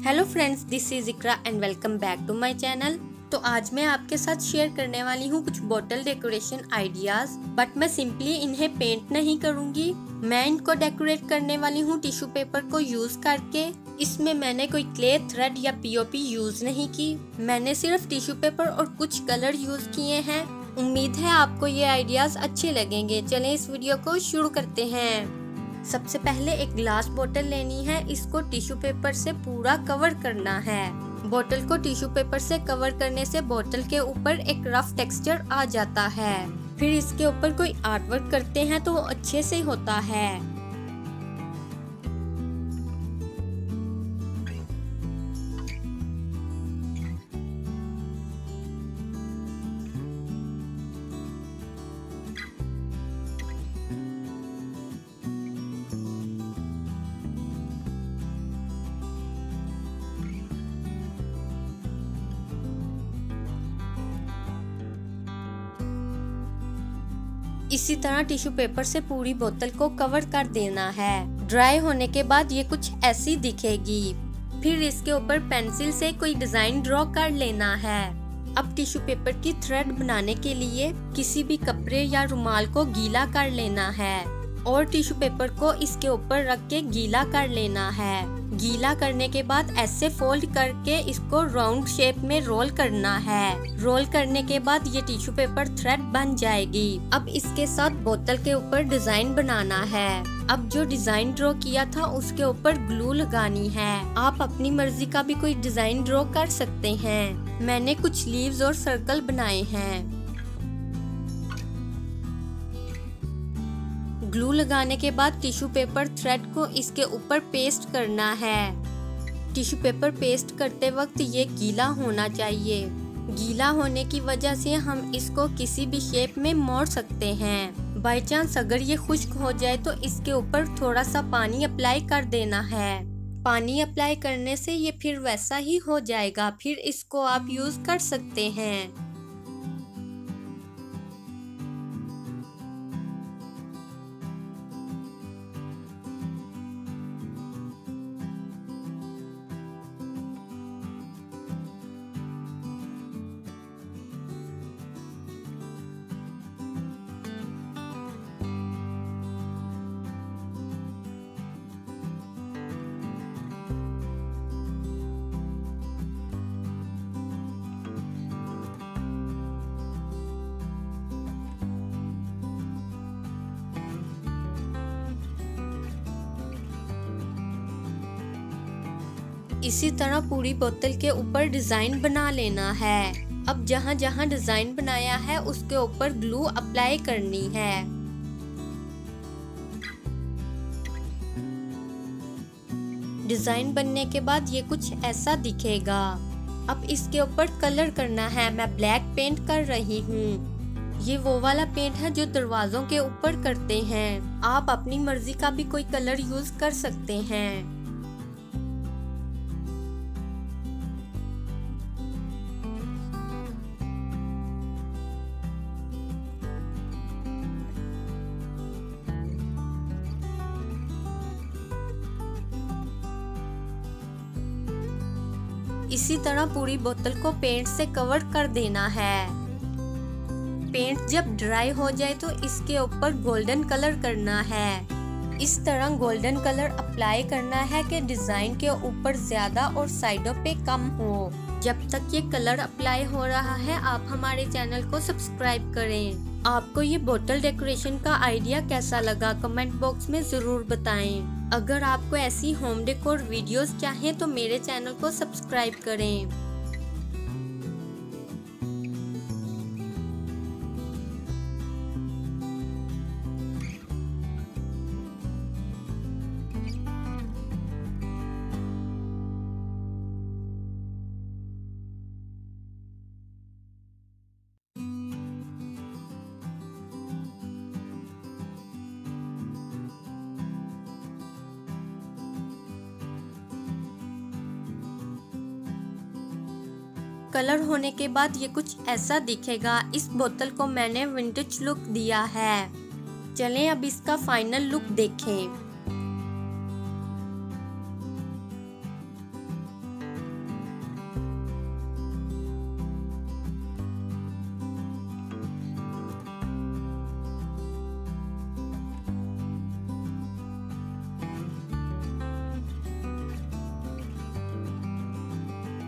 Hello friends, this is Iqra and welcome back to my channel. तो आज मैं आपके साथ शेयर करने वाली हूँ कुछ बोतल डेकोरेशन आइडियाज, बट मैं सिंपली इन्हें पेंट नहीं करूँगी। मैं इनको डेकोरेट करने वाली हूँ टिश्यू पेपर को यूज करके। इसमें मैंने कोई क्ले, थ्रेड या पीओपी यूज नहीं की। मैंने सिर्फ टिश्यू पेपर और कुछ कलर यूज किए हैं। उम्मीद है आपको ये आइडियाज अच्छे लगेंगे। चलें इस वीडियो को शुरू करते हैं। सबसे पहले एक ग्लास बोतल लेनी है। इसको टिश्यू पेपर से पूरा कवर करना है। बोतल को टिश्यू पेपर से कवर करने से बोतल के ऊपर एक रफ टेक्सचर आ जाता है। फिर इसके ऊपर कोई आर्टवर्क करते हैं तो वो अच्छे से होता है। इसी तरह टिश्यू पेपर से पूरी बोतल को कवर कर देना है। ड्राई होने के बाद ये कुछ ऐसी दिखेगी। फिर इसके ऊपर पेंसिल से कोई डिजाइन ड्रॉ कर लेना है। अब टिश्यू पेपर की थ्रेड बनाने के लिए किसी भी कपड़े या रुमाल को गीला कर लेना है और टिश्यू पेपर को इसके ऊपर रख के गीला कर लेना है। गीला करने के बाद ऐसे फोल्ड करके इसको राउंड शेप में रोल करना है। रोल करने के बाद ये टिश्यू पेपर थ्रेड बन जाएगी। अब इसके साथ बोतल के ऊपर डिजाइन बनाना है। अब जो डिजाइन ड्रॉ किया था उसके ऊपर ग्लू लगानी है। आप अपनी मर्जी का भी कोई डिजाइन ड्रॉ कर सकते हैं। मैंने कुछ लीव्स और सर्कल बनाए हैं। ग्लू लगाने के बाद टिश्यू पेपर थ्रेड को इसके ऊपर पेस्ट करना है। टिश्यू पेपर पेस्ट करते वक्त ये गीला होना चाहिए। गीला होने की वजह से हम इसको किसी भी शेप में मोड़ सकते हैं। बाय चांस अगर ये खुश्क हो जाए तो इसके ऊपर थोड़ा सा पानी अप्लाई कर देना है। पानी अप्लाई करने से ये फिर वैसा ही हो जाएगा। फिर इसको आप यूज कर सकते हैं। इसी तरह पूरी बोतल के ऊपर डिजाइन बना लेना है। अब जहाँ जहाँ डिजाइन बनाया है उसके ऊपर ग्लू अप्लाई करनी है। डिजाइन बनने के बाद ये कुछ ऐसा दिखेगा। अब इसके ऊपर कलर करना है। मैं ब्लैक पेंट कर रही हूँ। ये वो वाला पेंट है जो दरवाजों के ऊपर करते हैं। आप अपनी मर्जी का भी कोई कलर यूज कर सकते हैं। इसी तरह पूरी बोतल को पेंट से कवर कर देना है। पेंट जब ड्राई हो जाए तो इसके ऊपर गोल्डन कलर करना है। इस तरह गोल्डन कलर अप्लाई करना है कि डिजाइन के ऊपर ज्यादा और साइडों पे कम हो। जब तक ये कलर अप्लाई हो रहा है आप हमारे चैनल को सब्सक्राइब करें। आपको ये बोतल डेकोरेशन का आइडिया कैसा लगा कमेंट बॉक्स में जरूर बताएं। अगर आपको ऐसी होम डेकोर वीडियोस चाहिए तो मेरे चैनल को सब्सक्राइब करें। कलर होने के बाद ये कुछ ऐसा दिखेगा। इस बोतल को मैंने विंटेज लुक दिया है। चलें अब इसका फाइनल लुक देखें।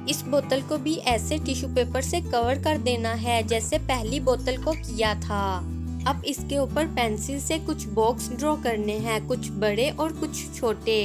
इस बोतल को भी ऐसे टिश्यू पेपर से कवर कर देना है जैसे पहली बोतल को किया था। अब इसके ऊपर पेंसिल से कुछ बॉक्स ड्रॉ करने हैं, कुछ बड़े और कुछ छोटे।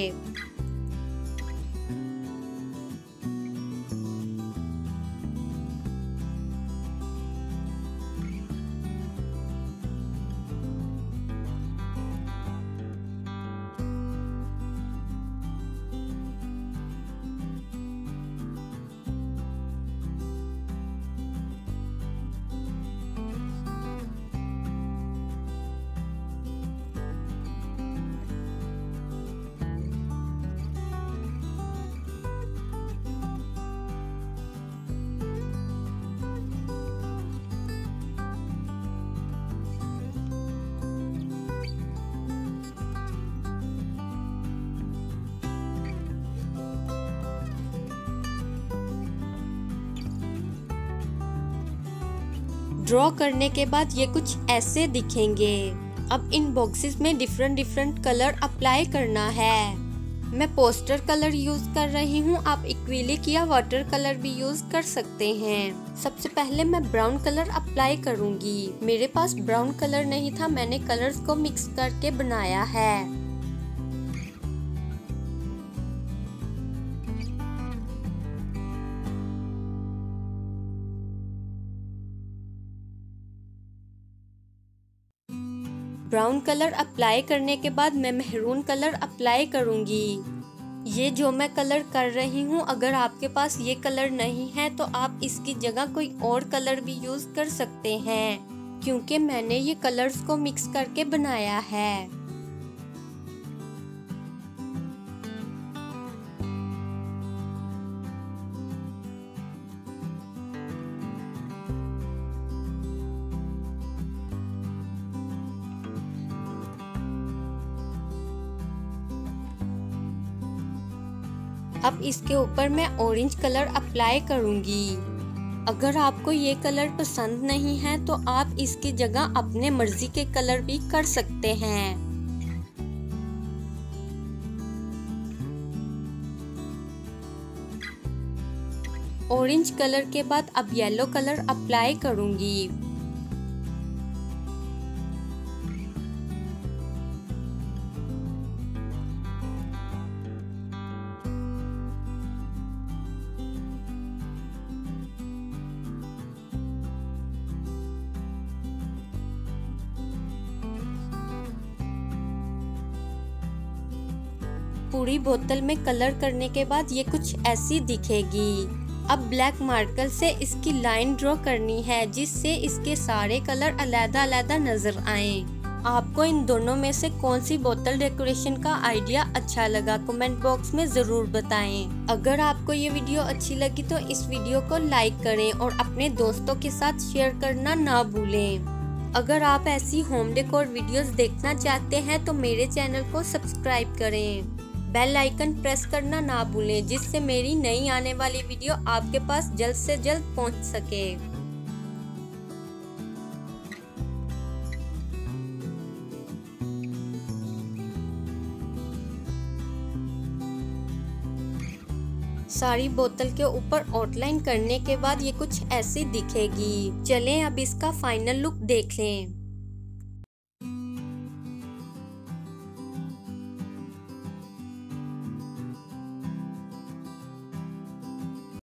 ड्रॉ करने के बाद ये कुछ ऐसे दिखेंगे। अब इन बॉक्सेस में डिफरेंट कलर अप्लाई करना है। मैं पोस्टर कलर यूज कर रही हूँ, आप एक्रिलिक या वाटर कलर भी यूज कर सकते हैं। सबसे पहले मैं ब्राउन कलर अप्लाई करूँगी। मेरे पास ब्राउन कलर नहीं था, मैंने कलर्स को मिक्स करके बनाया है। ब्राउन कलर अप्लाई करने के बाद मैं मेहरून कलर अप्लाई करूंगी। ये जो मैं कलर कर रही हूँ, अगर आपके पास ये कलर नहीं है तो आप इसकी जगह कोई और कलर भी यूज कर सकते हैं, क्योंकि मैंने ये कलर्स को मिक्स करके बनाया है। अब इसके ऊपर मैं ऑरेंज कलर अप्लाई करूंगी। अगर आपको ये कलर पसंद नहीं है तो आप इसकी जगह अपने मर्जी के कलर भी कर सकते हैं। ऑरेंज कलर के बाद अब येलो कलर अप्लाई करूंगी। पूरी बोतल में कलर करने के बाद ये कुछ ऐसी दिखेगी। अब ब्लैक मार्कर से इसकी लाइन ड्रॉ करनी है, जिससे इसके सारे कलर अलग-अलग नजर आए। आपको इन दोनों में से कौन सी बोतल डेकोरेशन का आइडिया अच्छा लगा, कमेंट बॉक्स में जरूर बताएं। अगर आपको ये वीडियो अच्छी लगी तो इस वीडियो को लाइक करें और अपने दोस्तों के साथ शेयर करना ना भूलें। अगर आप ऐसी होम डेकोर वीडियोस देखना चाहते हैं तो मेरे चैनल को सब्सक्राइब करें। बेल आइकन प्रेस करना ना भूलें, जिससे मेरी नई आने वाली वीडियो आपके पास जल्द से जल्द पहुंच सके। सारी बोतल के ऊपर आउटलाइन करने के बाद ये कुछ ऐसी दिखेगी। चलें अब इसका फाइनल लुक देख लें।